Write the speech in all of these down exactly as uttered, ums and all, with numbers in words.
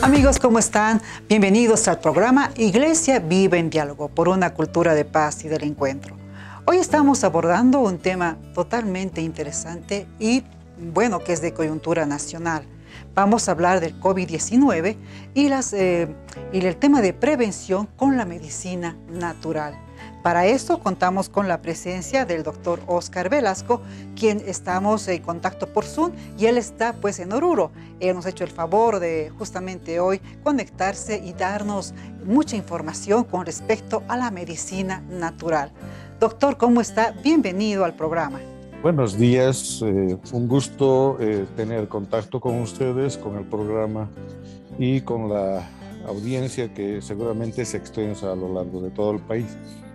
Amigos, ¿cómo están? Bienvenidos al programa Iglesia Vive en Diálogo por una cultura de paz y del encuentro. Hoy estamos abordando un tema totalmente interesante y, bueno, que es de coyuntura nacional. Vamos a hablar del COVID diecinueve y, las, eh, y el tema de prevención con la medicina natural. Para eso contamos con la presencia del doctor Oscar Velasco, quien estamos en contacto por Zoom y él está pues en Oruro. Él nos ha hecho el favor de justamente hoy conectarse y darnos mucha información con respecto a la medicina natural. Doctor, ¿cómo está? Bienvenido al programa. Buenos días, eh, un gusto eh, tener contacto con ustedes, con el programa y con la audiencia que seguramente es extensa a lo largo de todo el país.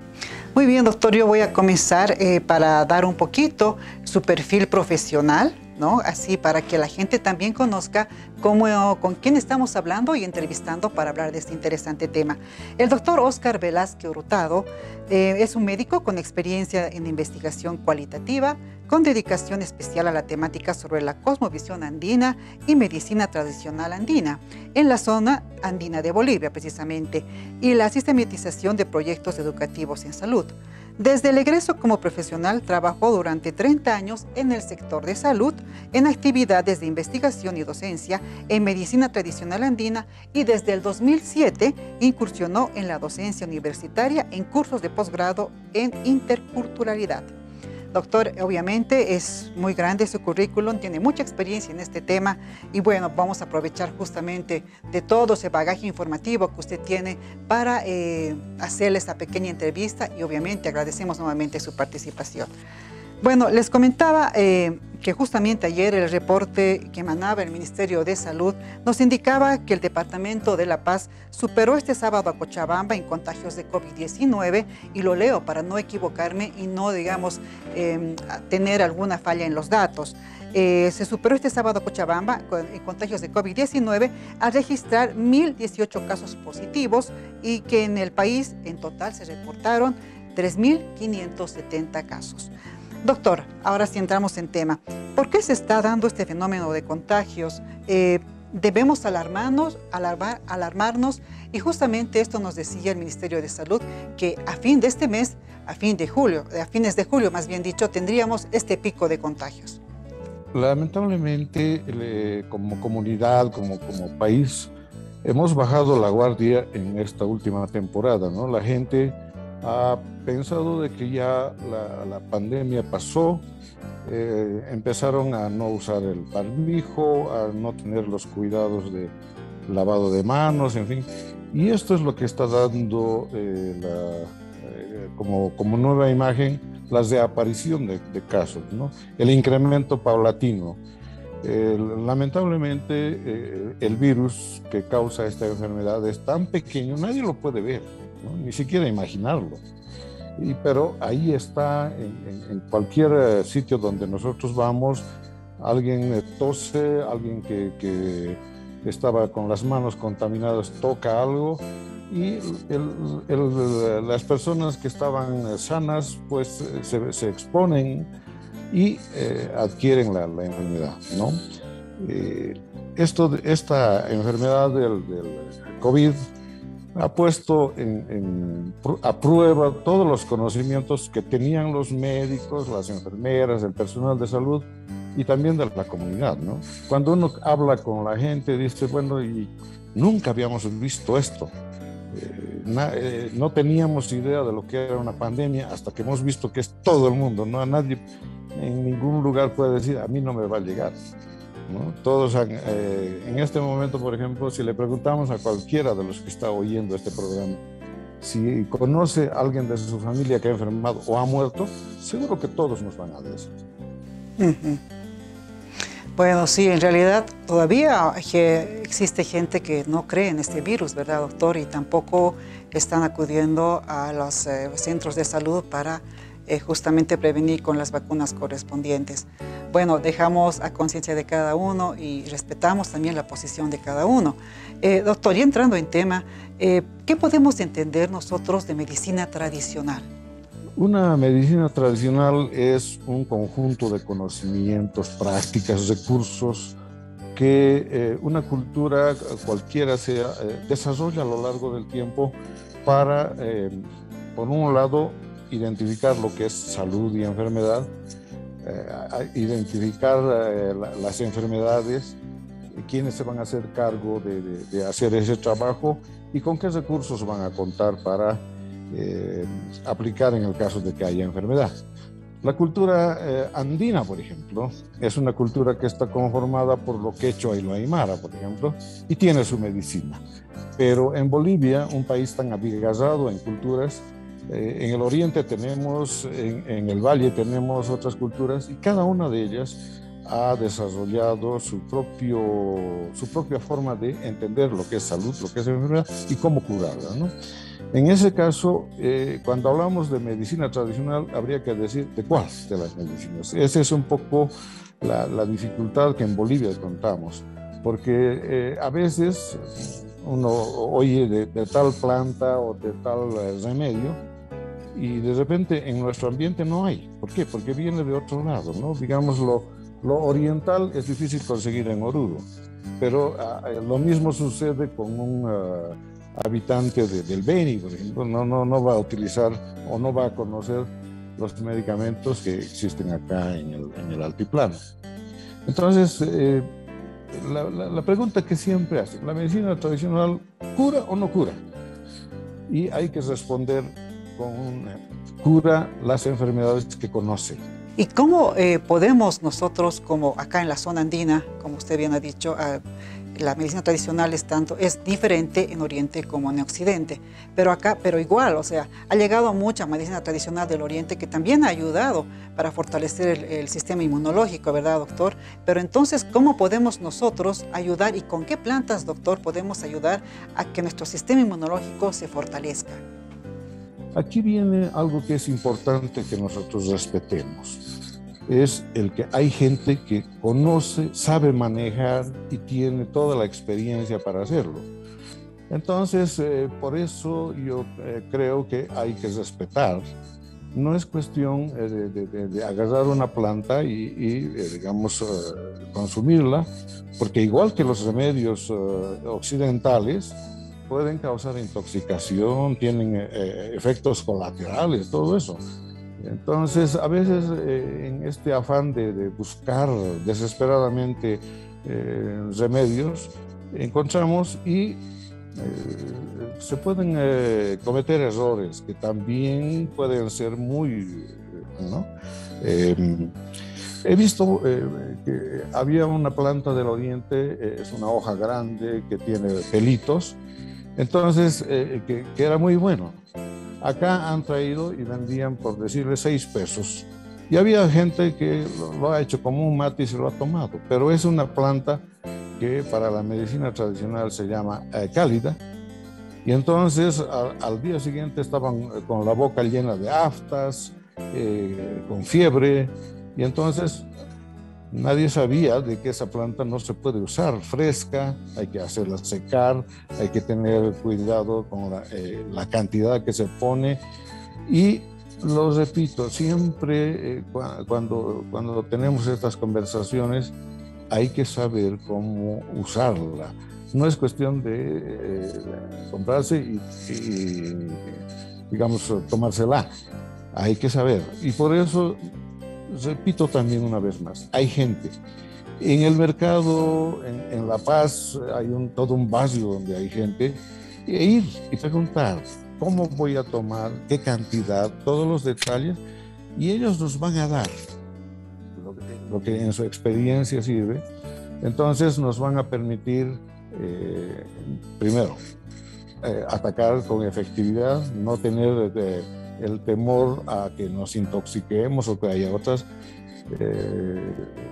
Muy bien, doctor, yo voy a comenzar eh, para dar un poquito su perfil profesional, ¿no? Así para que la gente también conozca cómo, con quién estamos hablando y entrevistando para hablar de este interesante tema. El doctor Oscar Velázquez Hurtado eh, es un médico con experiencia en investigación cualitativa, con dedicación especial a la temática sobre la cosmovisión andina y medicina tradicional andina, en la zona andina de Bolivia precisamente, y la sistematización de proyectos educativos en salud. Desde el egreso como profesional trabajó durante treinta años en el sector de salud, en actividades de investigación y docencia en medicina tradicional andina y desde el dos mil siete incursionó en la docencia universitaria en cursos de posgrado en interculturalidad. Doctor, obviamente es muy grande su currículum, tiene mucha experiencia en este tema y bueno, vamos a aprovechar justamente de todo ese bagaje informativo que usted tiene para eh, hacerle esta pequeña entrevista y obviamente agradecemos nuevamente su participación. Bueno, les comentaba eh, que justamente ayer el reporte que emanaba el Ministerio de Salud nos indicaba que el Departamento de La Paz superó este sábado a Cochabamba en contagios de COVID diecinueve y lo leo para no equivocarme y no, digamos, eh, tener alguna falla en los datos. Eh, se superó este sábado a Cochabamba con, en contagios de COVID diecinueve al registrar mil dieciocho casos positivos y que en el país en total se reportaron tres mil quinientos setenta casos. Doctor, ahora sí entramos en tema. ¿Por qué se está dando este fenómeno de contagios? Eh, debemos alarmarnos, alarmar, alarmarnos y justamente esto nos decía el Ministerio de Salud que a fin de este mes, a fin de julio, a fines de julio más bien dicho, tendríamos este pico de contagios. Lamentablemente, eh, como comunidad, como, como país, hemos bajado la guardia en esta última temporada, ¿no? La gente ha pensado de que ya la, la pandemia pasó, eh, empezaron a no usar el barbijo, a no tener los cuidados de lavado de manos, en fin. Y esto es lo que está dando eh, la, eh, como, como nueva imagen la reaparición de, de casos, ¿no? El incremento paulatino. Eh, lamentablemente eh, el virus que causa esta enfermedad es tan pequeño, nadie lo puede ver, ¿no? Ni siquiera imaginarlo. Y, pero ahí está, en, en, en cualquier sitio donde nosotros vamos, alguien tose, alguien que, que estaba con las manos contaminadas toca algo y el, el, las personas que estaban sanas pues se, se exponen y eh, adquieren la, la enfermedad, ¿no? Eh, esto, esta enfermedad del, del COVID ha puesto en, en, a prueba todos los conocimientos que tenían los médicos, las enfermeras, el personal de salud y también de la comunidad, ¿no? Cuando uno habla con la gente, dice, bueno, y nunca habíamos visto esto. Eh, na, eh, no teníamos idea de lo que era una pandemia hasta que hemos visto que es todo el mundo, ¿no? A nadie en ningún lugar puede decir, a mí no me va a llegar, ¿no? Todos han, eh, en este momento, por ejemplo, si le preguntamos a cualquiera de los que está oyendo este programa si conoce a alguien de su familia que ha enfermado o ha muerto, seguro que todos nos van a decir. Uh-huh. Bueno, sí, en realidad todavía existe gente que no cree en este virus, ¿verdad, doctor? Y tampoco están acudiendo a los eh, centros de salud para eh, justamente prevenir con las vacunas correspondientes. Bueno, dejamos a conciencia de cada uno y respetamos también la posición de cada uno. Eh, doctor, y entrando en tema, eh, ¿qué podemos entender nosotros de medicina tradicional? Una medicina tradicional es un conjunto de conocimientos, prácticas, recursos que eh, una cultura, cualquiera sea, eh, desarrolla a lo largo del tiempo para, eh, por un lado, identificar lo que es salud y enfermedad, eh, identificar eh, la, las enfermedades, quiénes se van a hacer cargo de, de, de hacer ese trabajo y con qué recursos van a contar para eh, aplicar en el caso de que haya enfermedad. La cultura eh, andina, por ejemplo, es una cultura que está conformada por lo quechua y lo aymara, por ejemplo, y tiene su medicina. Pero en Bolivia, un país tan abigarrado en culturas, eh, en el oriente tenemos, en, en el valle tenemos otras culturas y cada una de ellas ha desarrollado su, propio, su propia forma de entender lo que es salud, lo que es enfermedad y cómo curarla, ¿no? En ese caso, eh, cuando hablamos de medicina tradicional, habría que decir de cuál de las medicinas. Esa es un poco la, la dificultad que en Bolivia contamos, porque eh, a veces uno oye de, de tal planta o de tal remedio y de repente en nuestro ambiente no hay. ¿Por qué? Porque viene de otro lado, ¿no? Digamos, lo, lo oriental es difícil conseguir en Oruro, pero uh, lo mismo sucede con un uh, habitante de, del Beni, por ejemplo, no, no, no va a utilizar o no va a conocer los medicamentos que existen acá en el, en el altiplano. Entonces, eh, la, la, la pregunta que siempre hacen, ¿la medicina tradicional cura o no cura? Y hay que responder con una, cura las enfermedades que conoce. ¿Y cómo eh, podemos nosotros, como acá en la zona andina, como usted bien ha dicho, eh, la medicina tradicional es, tanto, es diferente en Oriente como en Occidente, pero acá, pero igual, o sea, ha llegado mucha medicina tradicional del Oriente que también ha ayudado para fortalecer el, el sistema inmunológico, ¿verdad, doctor? Pero entonces, ¿cómo podemos nosotros ayudar y con qué plantas, doctor, podemos ayudar a que nuestro sistema inmunológico se fortalezca? Aquí viene algo que es importante que nosotros respetemos. Es el que hay gente que conoce, sabe manejar y tiene toda la experiencia para hacerlo. Entonces, eh, por eso yo eh, creo que hay que respetar. No es cuestión eh, de, de, de agarrar una planta y, y eh, digamos, eh, consumirla, porque igual que los remedios eh, occidentales, pueden causar intoxicación, tienen eh, efectos colaterales, todo eso. Entonces, a veces eh, en este afán de, de buscar desesperadamente eh, remedios, encontramos y eh, se pueden eh, cometer errores que también pueden ser muy, ¿no? Eh, he visto eh, que había una planta del oriente, eh, es una hoja grande que tiene pelitos, entonces eh, que, que era muy bueno. Acá han traído y vendían, por decirle, seis pesos. Y había gente que lo, lo ha hecho como un mate y se lo ha tomado. Pero es una planta que para la medicina tradicional se llama eh, cálida. Y entonces a, al día siguiente estaban con la boca llena de aftas, eh, con fiebre. Y entonces nadie sabía de que esa planta no se puede usar fresca, hay que hacerla secar, hay que tener cuidado con la, eh, la cantidad que se pone. Y lo repito, siempre eh, cuando, cuando tenemos estas conversaciones hay que saber cómo usarla. No es cuestión de eh, comprarse y, y, digamos, tomársela. Hay que saber. Y por eso repito también una vez más, hay gente. En el mercado, en, en La Paz, hay un, todo un barrio donde hay gente. E ir y preguntar, ¿cómo voy a tomar? ¿Qué cantidad? Todos los detalles. Y ellos nos van a dar lo que, lo que en su experiencia sirve. Entonces nos van a permitir, eh, primero, eh, atacar con efectividad, no tener eh, el temor a que nos intoxiquemos o que haya otras eh,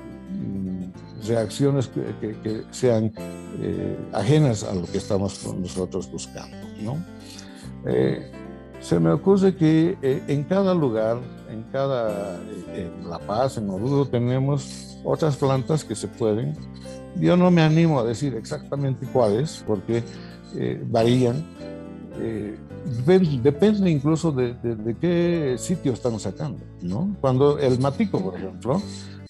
reacciones que, que, que sean eh, ajenas a lo que estamos nosotros buscando, ¿no? Eh, se me ocurre que eh, en cada lugar, en cada, eh, en La Paz, en Oruro, tenemos otras plantas que se pueden. Yo no me animo a decir exactamente cuáles, porque eh, varían. Eh, depende, depende incluso de, de, de qué sitio están sacando, ¿no? Cuando el matico, por ejemplo,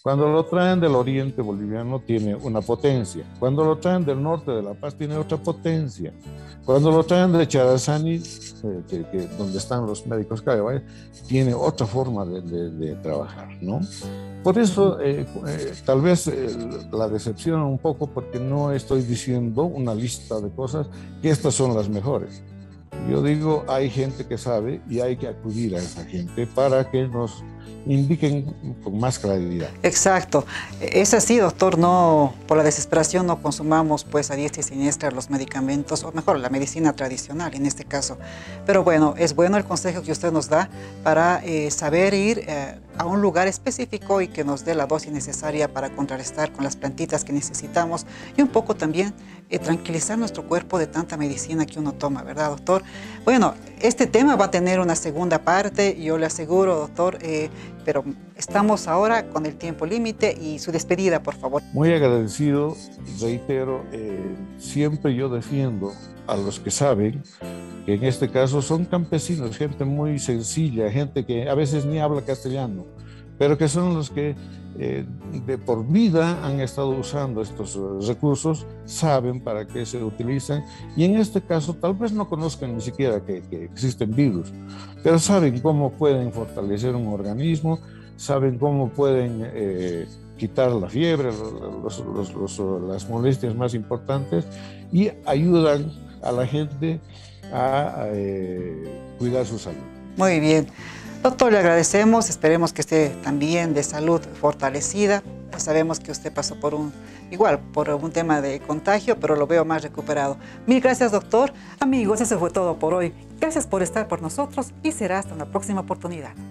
Cuando lo traen del oriente boliviano tiene una potencia. Cuando lo traen del norte de La Paz tiene otra potencia. Cuando lo traen de Charazani, eh, que, que, donde están los médicos Cayo, tiene otra forma de, de, de trabajar, ¿no? Por eso, eh, eh, tal vez eh, la decepciona un poco porque no estoy diciendo una lista de cosas que estas son las mejores. Yo digo, hay gente que sabe y hay que acudir a esa gente para que nos indiquen con más claridad. Exacto. Es así, doctor, no, por la desesperación no consumamos pues a diestra y siniestra los medicamentos, o mejor, la medicina tradicional en este caso. Pero bueno, es bueno el consejo que usted nos da para eh, saber ir eh, a un lugar específico y que nos dé la dosis necesaria para contrarrestar con las plantitas que necesitamos y un poco también eh, tranquilizar nuestro cuerpo de tanta medicina que uno toma, ¿verdad, doctor? Bueno, este tema va a tener una segunda parte, yo le aseguro, doctor, eh, pero estamos ahora con el tiempo límite y su despedida, por favor. Muy agradecido, reitero, eh, siempre yo defiendo a los que saben, que en este caso son campesinos, gente muy sencilla, gente que a veces ni habla castellano, pero que son los que eh, de por vida han estado usando estos uh, recursos, saben para qué se utilizan y en este caso tal vez no conozcan ni siquiera que, que existen virus, pero saben cómo pueden fortalecer un organismo, saben cómo pueden eh, quitar la fiebre, los, los, los, las molestias más importantes y ayudan a la gente a eh, cuidar su salud. Muy bien. Doctor, le agradecemos, esperemos que esté también de salud fortalecida. Sabemos que usted pasó por un, igual, por un tema de contagio, pero lo veo más recuperado. Mil gracias, doctor. Amigos, eso fue todo por hoy. Gracias por estar por nosotros y será hasta una próxima oportunidad.